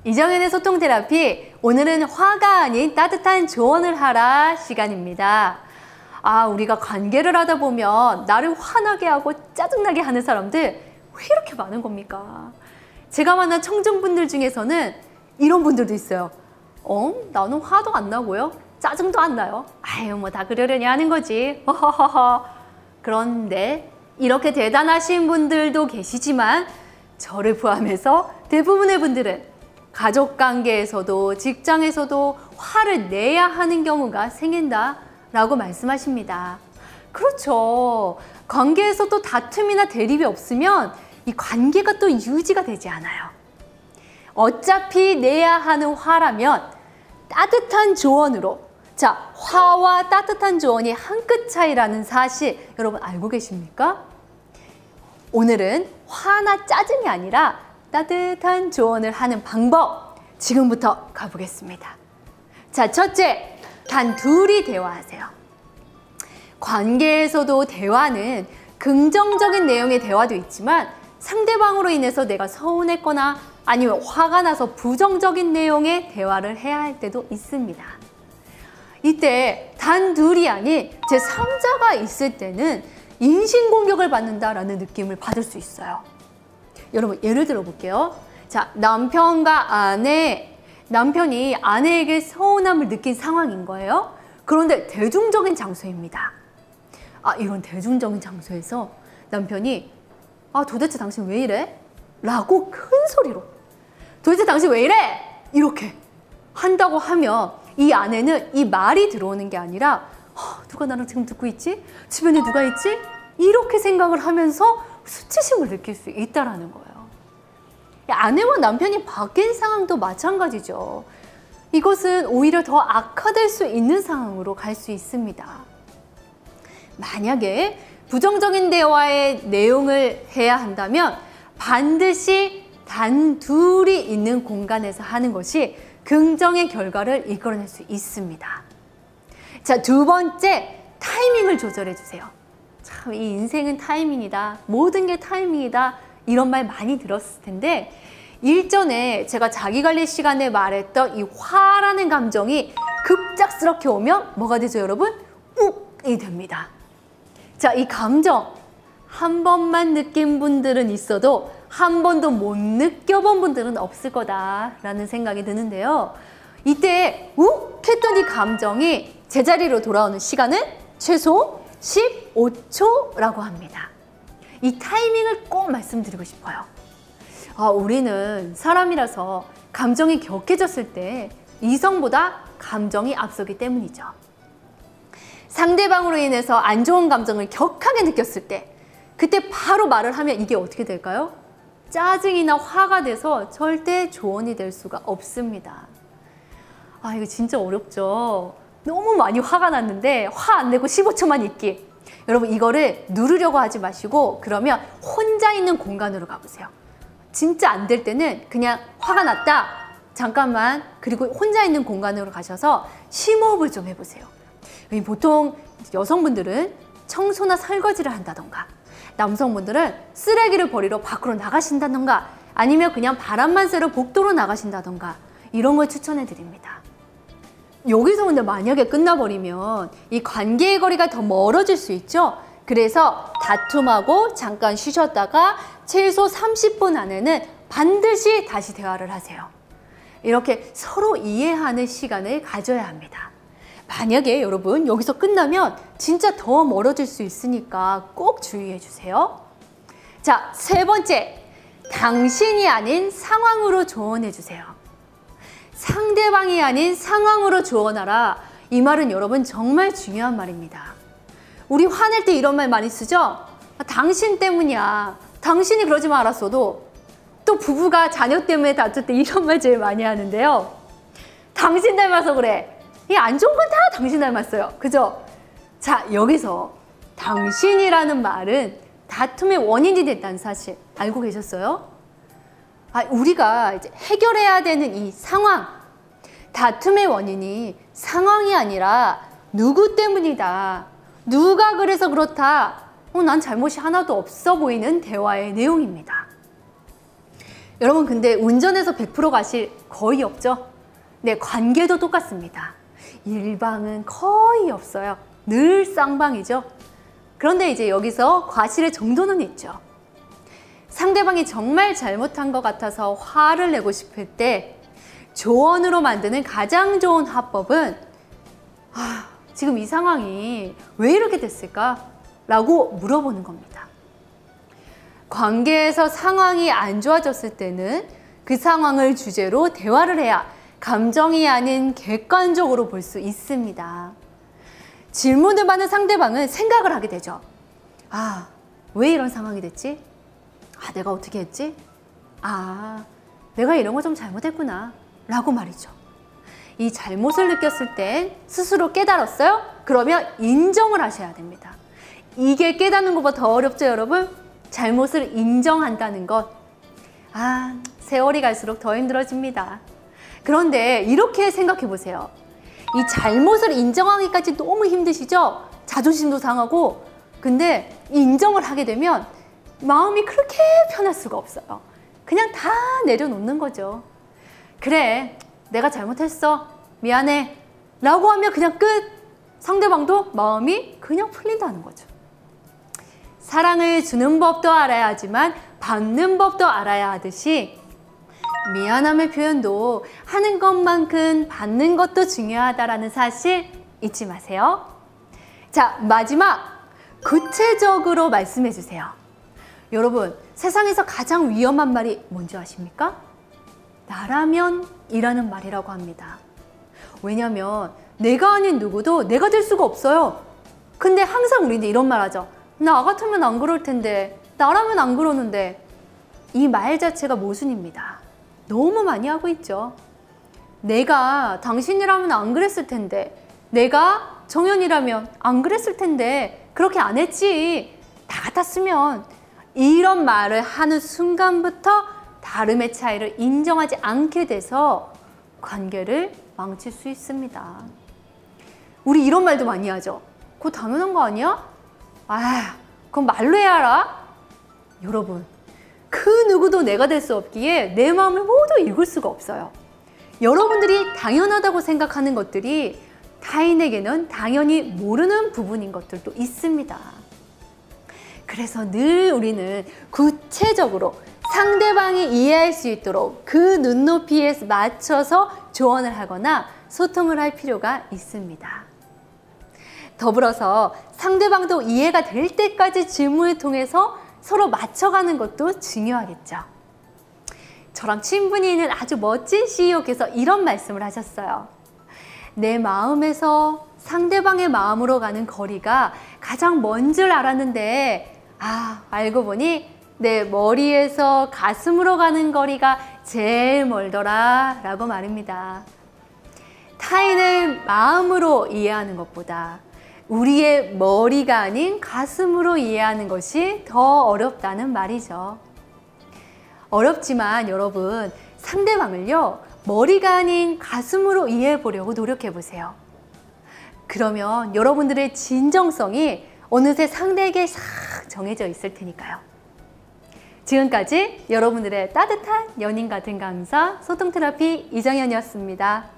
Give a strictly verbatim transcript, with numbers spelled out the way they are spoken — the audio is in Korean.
이정현의 소통 테라피, 오늘은 화가 아닌 따뜻한 조언을 하라 시간입니다. 아, 우리가 관계를 하다 보면 나를 화나게 하고 짜증나게 하는 사람들 왜 이렇게 많은 겁니까? 제가 만난 청중분들 중에서는 이런 분들도 있어요. 어? 나는 화도 안 나고요. 짜증도 안 나요. 아유, 뭐 다 그러려니 하는 거지. 허허허허. 그런데 이렇게 대단하신 분들도 계시지만 저를 포함해서 대부분의 분들은 가족관계에서도 직장에서도 화를 내야 하는 경우가 생긴다라고 말씀하십니다. 그렇죠. 관계에서도 다툼이나 대립이 없으면 이 관계가 또 유지가 되지 않아요. 어차피 내야 하는 화라면 따뜻한 조언으로, 자, 화와 따뜻한 조언이 한 끗 차이라는 사실 여러분 알고 계십니까? 오늘은 화나 짜증이 아니라 따뜻한 조언을 하는 방법, 지금부터 가보겠습니다. 자, 첫째, 단 둘이 대화하세요. 관계에서도 대화는 긍정적인 내용의 대화도 있지만 상대방으로 인해서 내가 서운했거나 아니면 화가 나서 부정적인 내용의 대화를 해야 할 때도 있습니다. 이때 단 둘이 아닌 제삼자가 있을 때는 인신공격을 받는다라는 느낌을 받을 수 있어요. 여러분, 예를 들어 볼게요. 자, 남편과 아내, 남편이 아내에게 서운함을 느낀 상황인 거예요. 그런데 대중적인 장소입니다. 아, 이런 대중적인 장소에서 남편이 아, 도대체 당신 왜 이래? 라고 큰 소리로 도대체 당신 왜 이래? 이렇게 한다고 하면 이 아내는 이 말이 들어오는 게 아니라 어, 누가 나랑 지금 듣고 있지? 주변에 누가 있지? 이렇게 생각을 하면서 수치심을 느낄 수 있다는 거예요. 아내와 남편이 바뀐 상황도 마찬가지죠. 이것은 오히려 더 악화될 수 있는 상황으로 갈 수 있습니다. 만약에 부정적인 대화의 내용을 해야 한다면 반드시 단 둘이 있는 공간에서 하는 것이 긍정의 결과를 이끌어낼 수 있습니다. 자, 두 번째, 타이밍을 조절해 주세요. 참, 이 인생은 타이밍이다. 모든 게 타이밍이다. 이런 말 많이 들었을 텐데 일전에 제가 자기관리 시간에 말했던 이 화라는 감정이 급작스럽게 오면 뭐가 되죠, 여러분? 욱이 됩니다. 자, 이 감정 한 번만 느낀 분들은 있어도 한 번도 못 느껴본 분들은 없을 거다라는 생각이 드는데요. 이때 욱 했던 이 감정이 제자리로 돌아오는 시간은 최소 십오 초라고 합니다. 이 타이밍을 꼭 말씀드리고 싶어요. 아, 우리는 사람이라서 감정이 격해졌을 때 이성보다 감정이 앞서기 때문이죠. 상대방으로 인해서 안 좋은 감정을 격하게 느꼈을 때 그때 바로 말을 하면 이게 어떻게 될까요? 짜증이나 화가 돼서 절대 조언이 될 수가 없습니다. 아, 이거 진짜 어렵죠. 너무 많이 화가 났는데 화 안 내고 십오 초만 있기. 여러분, 이거를 누르려고 하지 마시고 그러면 혼자 있는 공간으로 가보세요. 진짜 안 될 때는 그냥 화가 났다. 잠깐만. 그리고 혼자 있는 공간으로 가셔서 심호흡을 좀 해보세요. 보통 여성분들은 청소나 설거지를 한다던가 남성분들은 쓰레기를 버리러 밖으로 나가신다던가 아니면 그냥 바람만 쐬러 복도로 나가신다던가 이런 걸 추천해 드립니다. 여기서 근데 만약에 끝나버리면 이 관계의 거리가 더 멀어질 수 있죠. 그래서 다툼하고 잠깐 쉬셨다가 최소 삼십 분 안에는 반드시 다시 대화를 하세요. 이렇게 서로 이해하는 시간을 가져야 합니다. 만약에 여러분 여기서 끝나면 진짜 더 멀어질 수 있으니까 꼭 주의해 주세요. 자, 세 번째, 당신이 아닌 상황으로 조언해 주세요. 상대방이 아닌 상황으로 조언하라. 이 말은 여러분 정말 중요한 말입니다. 우리 화낼 때 이런 말 많이 쓰죠? 아, 당신 때문이야. 당신이 그러지 말았어도. 또 부부가 자녀 때문에 다툴 때 이런 말 제일 많이 하는데요. 당신 닮아서 그래. 이 안 좋은 건 다 당신 닮았어요. 그죠? 자, 여기서 당신이라는 말은 다툼의 원인이 됐다는 사실 알고 계셨어요? 아, 우리가 이제 해결해야 되는 이 상황, 다툼의 원인이 상황이 아니라 누구 때문이다. 누가 그래서 그렇다. 어, 난 잘못이 하나도 없어 보이는 대화의 내용입니다. 여러분 근데 운전해서 백 퍼센트 과실 거의 없죠? 네, 관계도 똑같습니다. 일방은 거의 없어요. 늘 쌍방이죠. 그런데 이제 여기서 과실의 정도는 있죠. 상대방이 정말 잘못한 것 같아서 화를 내고 싶을 때 조언으로 만드는 가장 좋은 화법은 아, 지금 이 상황이 왜 이렇게 됐을까? 라고 물어보는 겁니다. 관계에서 상황이 안 좋아졌을 때는 그 상황을 주제로 대화를 해야 감정이 아닌 객관적으로 볼 수 있습니다. 질문을 받는 상대방은 생각을 하게 되죠. 아, 왜 이런 상황이 됐지? 아, 내가 어떻게 했지? 아, 내가 이런 거 좀 잘못했구나 라고 말이죠. 이 잘못을 느꼈을 땐 스스로 깨달았어요? 그러면 인정을 하셔야 됩니다. 이게 깨닫는 것보다 더 어렵죠, 여러분? 잘못을 인정한다는 것. 아, 세월이 갈수록 더 힘들어집니다. 그런데 이렇게 생각해 보세요. 이 잘못을 인정하기까지 너무 힘드시죠? 자존심도 상하고. 근데 인정을 하게 되면 마음이 그렇게 편할 수가 없어요. 그냥 다 내려놓는 거죠. 그래, 내가 잘못했어. 미안해. 라고 하면 그냥 끝. 상대방도 마음이 그냥 풀린다는 거죠. 사랑을 주는 법도 알아야 하지만 받는 법도 알아야 하듯이 미안함의 표현도 하는 것만큼 받는 것도 중요하다라는 사실 잊지 마세요. 자, 마지막 구체적으로 말씀해 주세요. 여러분, 세상에서 가장 위험한 말이 뭔지 아십니까? 나라면 이라는 말이라고 합니다. 왜냐면 내가 아닌 누구도 내가 될 수가 없어요. 근데 항상 우리는 이런 말 하죠. 나 같으면 안 그럴 텐데, 나라면 안 그러는데. 이 말 자체가 모순입니다. 너무 많이 하고 있죠. 내가 당신이라면 안 그랬을 텐데, 내가 정연이라면 안 그랬을 텐데, 그렇게 안 했지. 나 같았으면. 이런 말을 하는 순간부터 다름의 차이를 인정하지 않게 돼서 관계를 망칠 수 있습니다. 우리 이런 말도 많이 하죠. 그거 당연한 거 아니야? 아, 그건 말로 해야 알아? 여러분, 그 누구도 내가 될 수 없기에 내 마음을 모두 읽을 수가 없어요. 여러분들이 당연하다고 생각하는 것들이 타인에게는 당연히 모르는 부분인 것들도 있습니다. 그래서 늘 우리는 구체적으로 상대방이 이해할 수 있도록 그 눈높이에 맞춰서 조언을 하거나 소통을 할 필요가 있습니다. 더불어서 상대방도 이해가 될 때까지 질문을 통해서 서로 맞춰가는 것도 중요하겠죠. 저랑 친분이 있는 아주 멋진 씨이오께서 이런 말씀을 하셨어요. 내 마음에서 상대방의 마음으로 가는 거리가 가장 먼 줄 알았는데 아, 알고 보니 내 머리에서 가슴으로 가는 거리가 제일 멀더라 라고 말입니다. 타인을 마음으로 이해하는 것보다 우리의 머리가 아닌 가슴으로 이해하는 것이 더 어렵다는 말이죠. 어렵지만 여러분, 상대방을요, 머리가 아닌 가슴으로 이해해 보려고 노력해 보세요. 그러면 여러분들의 진정성이 어느새 상대에게 싹 정해져 있을 테니까요. 지금까지 여러분들의 따뜻한 연인 같은 강사 소통 테라피 이정현이었습니다.